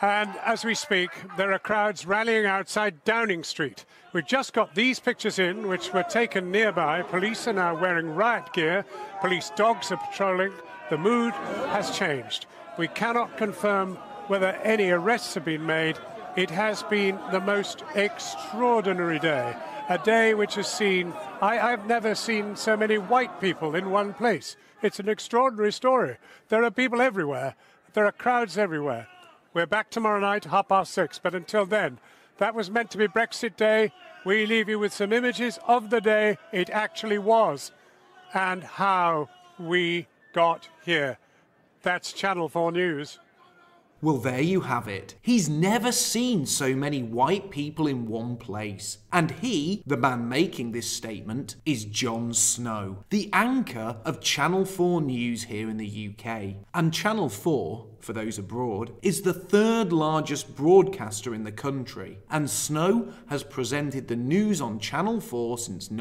And as we speak, there are crowds rallying outside Downing Street. We've just got these pictures in, which were taken nearby. Police are now wearing riot gear. Police dogs are patrolling. The mood has changed. We cannot confirm whether any arrests have been made. It has been the most extraordinary day. A day which has seen, I've never seen so many white people in one place. It's an extraordinary story. There are people everywhere. There are crowds everywhere. We're back tomorrow night, 6:30, but until then, that was meant to be Brexit Day. We leave you with some images of the day it actually was and how we got here. That's Channel 4 News. Well, there you have it. He's never seen so many white people in one place. And he, the man making this statement, is Jon Snow, the anchor of Channel 4 News here in the UK. And Channel 4, for those abroad, is the third largest broadcaster in the country. And Snow has presented the news on Channel 4 since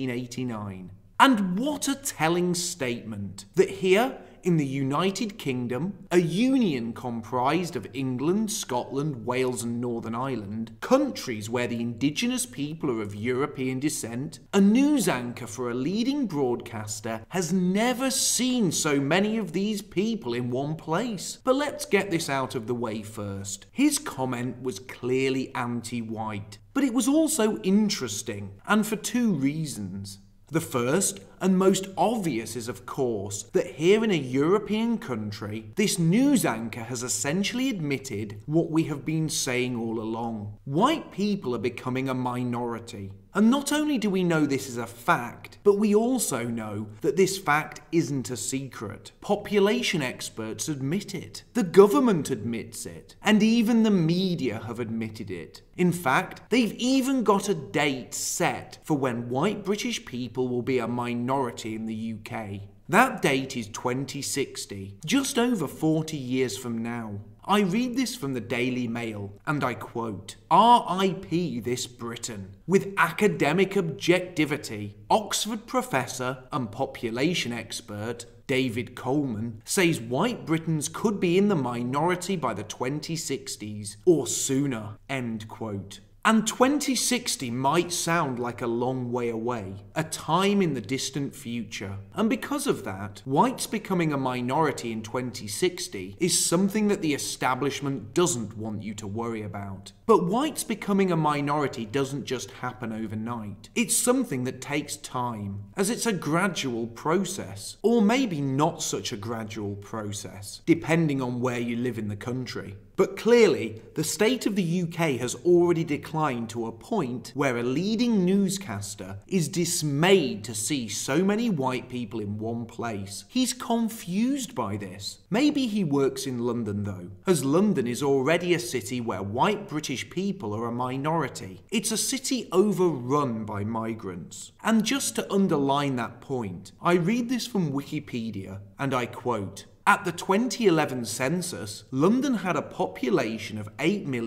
1989. And what a telling statement that here, in the United Kingdom, a union comprised of England, Scotland, Wales and Northern Ireland, countries where the indigenous people are of European descent, a news anchor for a leading broadcaster has never seen so many of these people in one place. But let's get this out of the way first. His comment was clearly anti-white, but it was also interesting, and for two reasons. The first and most obvious is, of course, that here in a European country, this news anchor has essentially admitted what we have been saying all along. White people are becoming a minority. And not only do we know this is a fact, but we also know that this fact isn't a secret. Population experts admit it. The government admits it. And even the media have admitted it. In fact, they've even got a date set for when white British people will be a minority in the UK. That date is 2060, just over 40 years from now. I read this from the Daily Mail, and I quote, "R.I.P. this Britain. With academic objectivity, Oxford professor and population expert David Coleman says white Britons could be in the minority by the 2060s, or sooner," end quote. And 2060 might sound like a long way away, a time in the distant future. And because of that, whites becoming a minority in 2060 is something that the establishment doesn't want you to worry about. But whites becoming a minority doesn't just happen overnight. It's something that takes time, as it's a gradual process, or maybe not such a gradual process, depending on where you live in the country. But clearly, the state of the UK has already declined to a point where a leading newscaster is dismayed to see so many white people in one place. He's confused by this. Maybe he works in London though, as London is already a city where white British people are a minority. It's a city overrun by migrants. And just to underline that point, I read this from Wikipedia, and I quote, "At the 2011 census, London had a population of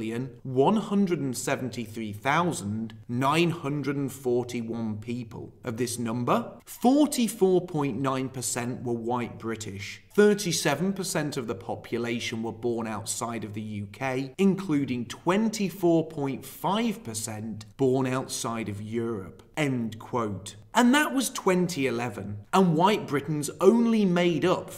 8,173,941 people. Of this number, 44.9% were white British. 37% of the population were born outside of the UK, including 24.5% born outside of Europe." End quote. And that was 2011, and white Britons only made up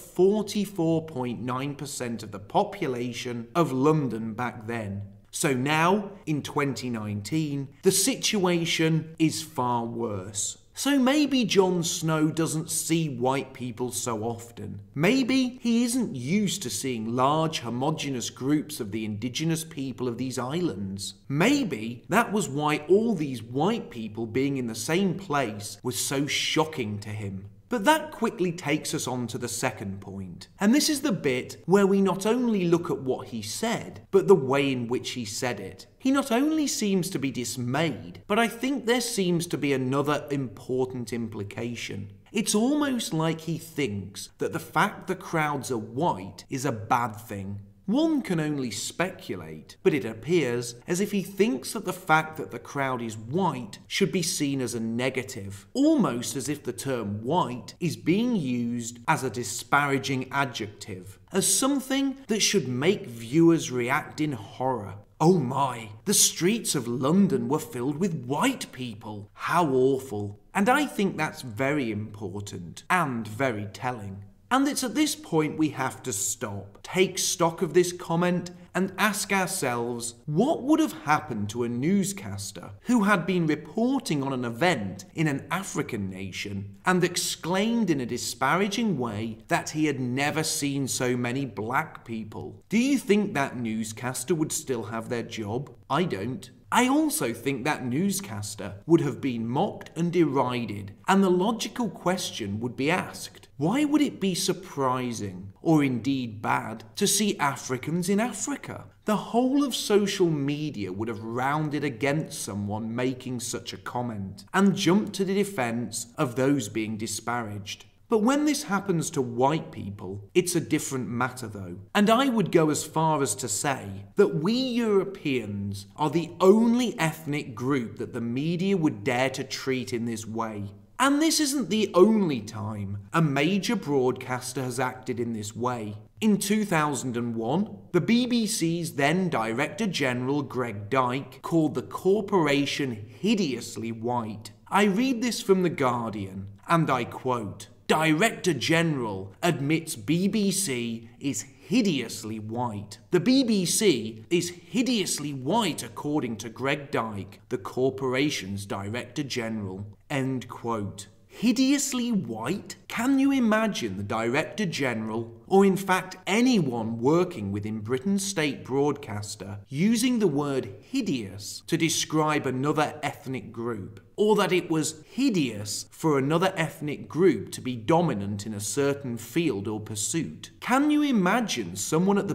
44.9% of the population of London back then. So now, in 2019, the situation is far worse. So maybe Jon Snow doesn't see white people so often. Maybe he isn't used to seeing large homogeneous groups of the indigenous people of these islands. Maybe that was why all these white people being in the same place was so shocking to him. But that quickly takes us on to the second point. And this is the bit where we not only look at what he said, but the way in which he said it. He not only seems to be dismayed, but I think there seems to be another important implication. It's almost like he thinks that the fact the crowds are white is a bad thing. One can only speculate, but it appears as if he thinks that the fact that the crowd is white should be seen as a negative, almost as if the term white is being used as a disparaging adjective, as something that should make viewers react in horror. Oh my, the streets of London were filled with white people. How awful. And I think that's very important and very telling. And it's at this point we have to stop, take stock of this comment, and ask ourselves, what would have happened to a newscaster who had been reporting on an event in an African nation and exclaimed in a disparaging way that he had never seen so many black people? Do you think that newscaster would still have their job? I don't. I also think that newscaster would have been mocked and derided, and the logical question would be asked, why would it be surprising, or indeed bad, to see Africans in Africa? The whole of social media would have rounded against someone making such a comment, and jumped to the defence of those being disparaged. But when this happens to white people, it's a different matter though. And I would go as far as to say that we Europeans are the only ethnic group that the media would dare to treat in this way. And this isn't the only time a major broadcaster has acted in this way. In 2001, the BBC's then Director General Greg Dyke called the corporation hideously white. I read this from The Guardian, and I quote, "Director General admits BBC is hideously white. The BBC is hideously white according to Greg Dyke, the corporation's Director General." End quote. Hideously white? Can you imagine the Director General, or in fact anyone working within Britain's state broadcaster, using the word hideous to describe another ethnic group? Or that it was hideous for another ethnic group to be dominant in a certain field or pursuit? Can you imagine someone at the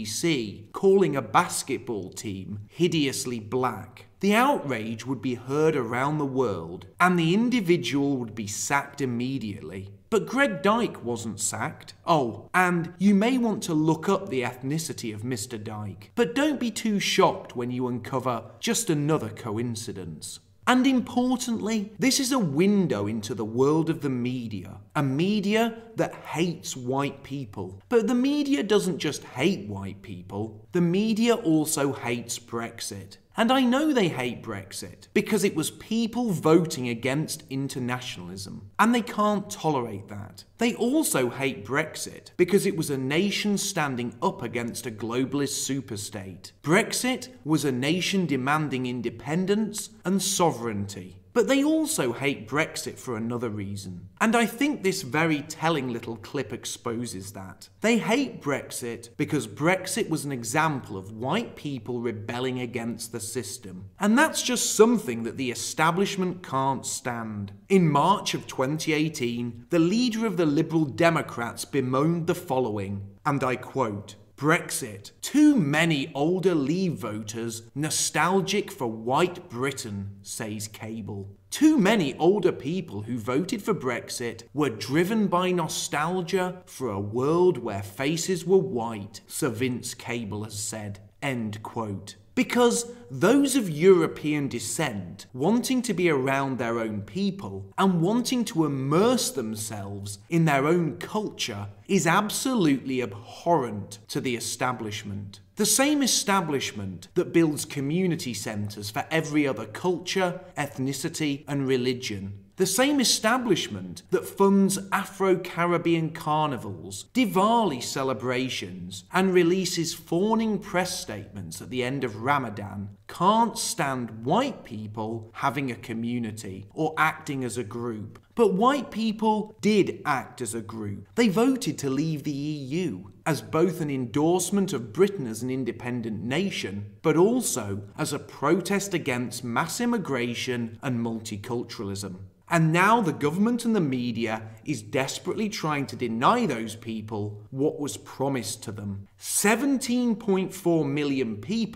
BBC calling a basketball team hideously black? The outrage would be heard around the world, and the individual would be sacked immediately. But Greg Dyke wasn't sacked. Oh, and you may want to look up the ethnicity of Mr. Dyke, but don't be too shocked when you uncover just another coincidence. And importantly, this is a window into the world of the media, a media that hates white people. But the media doesn't just hate white people, the media also hates Brexit. And I know they hate Brexit because it was people voting against internationalism, and they can't tolerate that. They also hate Brexit because it was a nation standing up against a globalist superstate. Brexit was a nation demanding independence and sovereignty. But they also hate Brexit for another reason. And I think this very telling little clip exposes that. They hate Brexit because Brexit was an example of white people rebelling against the system. And that's just something that the establishment can't stand. In March of 2018, the leader of the Liberal Democrats bemoaned the following, and I quote, "Brexit. Too many older Leave voters nostalgic for white Britain," says Cable. Too many older people who voted for Brexit were driven by nostalgia for a world where faces were white, Sir Vince Cable has said. End quote. Because those of European descent wanting to be around their own people and wanting to immerse themselves in their own culture is absolutely abhorrent to the establishment. The same establishment that builds community centres for every other culture, ethnicity and religion. The same establishment that funds Afro-Caribbean carnivals, Diwali celebrations, and releases fawning press statements at the end of Ramadan can't stand white people having a community or acting as a group. But white people did act as a group. They voted to leave the EU as both an endorsement of Britain as an independent nation, but also as a protest against mass immigration and multiculturalism. And now the government and the media is desperately trying to deny those people what was promised to them. 17.4 million people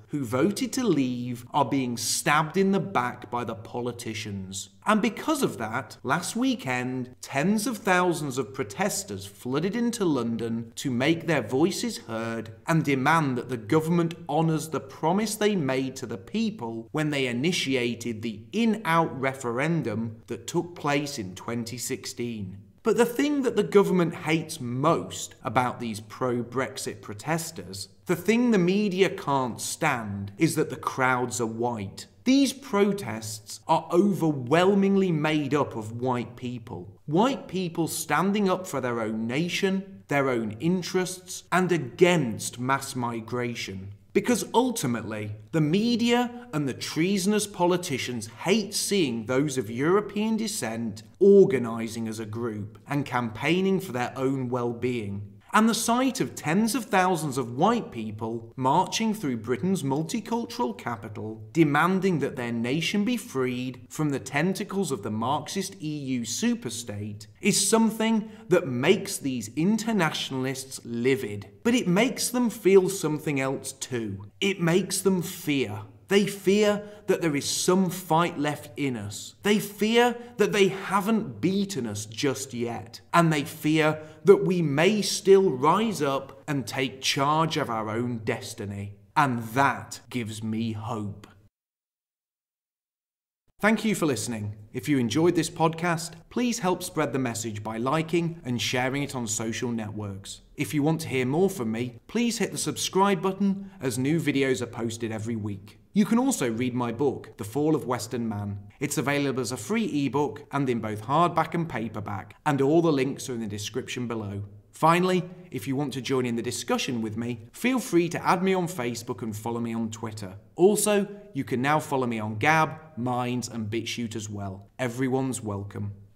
who voted to leave are being stabbed in the back by the politicians. And because of that, last weekend, tens of thousands of protesters flooded into London to make their voices heard and demand that the government honours the promise they made to the people when they initiated the in-out referendum that took place in 2016. But the thing that the government hates most about these pro-Brexit protesters, the thing the media can't stand, is that the crowds are white. These protests are overwhelmingly made up of white people. White people standing up for their own nation, their own interests, and against mass migration. Because ultimately, the media and the treasonous politicians hate seeing those of European descent organising as a group and campaigning for their own well-being. And the sight of tens of thousands of white people marching through Britain's multicultural capital, demanding that their nation be freed from the tentacles of the Marxist EU superstate, is something that makes these internationalists livid. But it makes them feel something else too. It makes them fear. They fear that there is some fight left in us. They fear that they haven't beaten us just yet. And they fear that we may still rise up and take charge of our own destiny. And that gives me hope. Thank you for listening. If you enjoyed this podcast, please help spread the message by liking and sharing it on social networks. If you want to hear more from me, please hit the subscribe button as new videos are posted every week. You can also read my book, The Fall of Western Man. It's available as a free ebook and in both hardback and paperback, and all the links are in the description below. Finally, if you want to join in the discussion with me, feel free to add me on Facebook and follow me on Twitter. Also, you can now follow me on Gab, Minds and BitChute as well. Everyone's welcome.